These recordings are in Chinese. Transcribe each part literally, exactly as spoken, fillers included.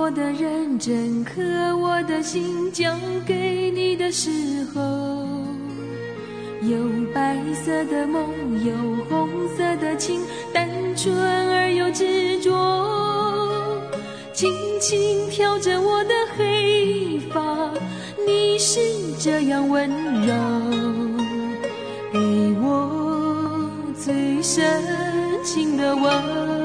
我的认真，刻我的心，交给你的时候，有白色的梦，有红色的情，单纯而又执着，轻轻挑着我的黑发，你是这样温柔，给我最深情的吻。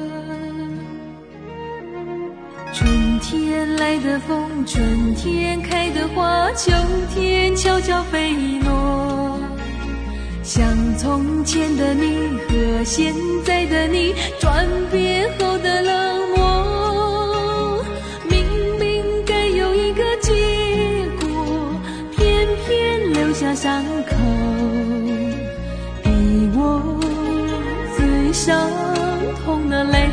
春天来的风，春天开的花，秋天悄悄飞落，像从前的你和现在的你，转变后的冷漠，明明该有一个结果，偏偏留下伤口，给我最伤痛的泪。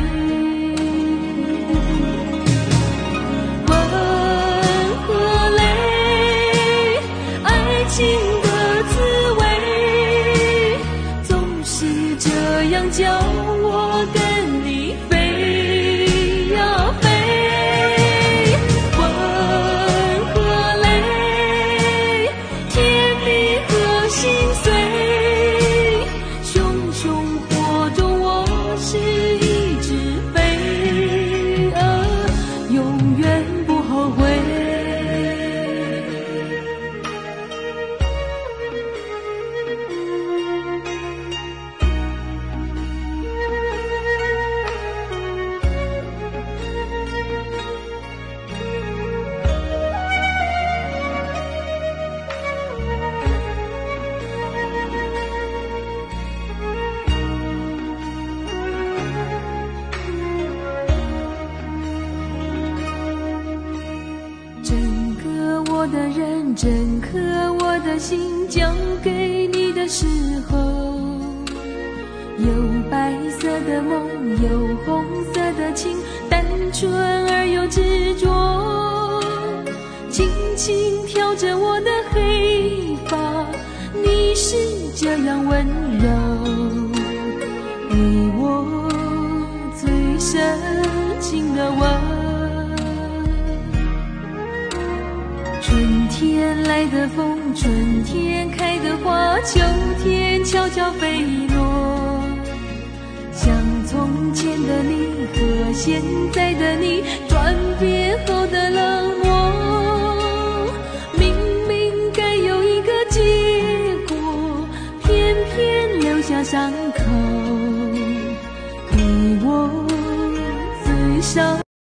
情的滋味总是这样叫我跟你飞呀飞，吻和泪，甜蜜和心碎，熊熊火中我是一只飞蛾，永远不后悔。我的认真，刻我的心，交给你的时候，有白色的梦，有红色的情，单纯而又执着，轻轻挑着我的黑发，你是这样温柔，给我最深情的吻。春天来的风，春天开的花，秋天悄悄飞落，像从前的你和现在的你，转变后的冷漠，明明该有一个结果，偏偏留下伤口，给我最伤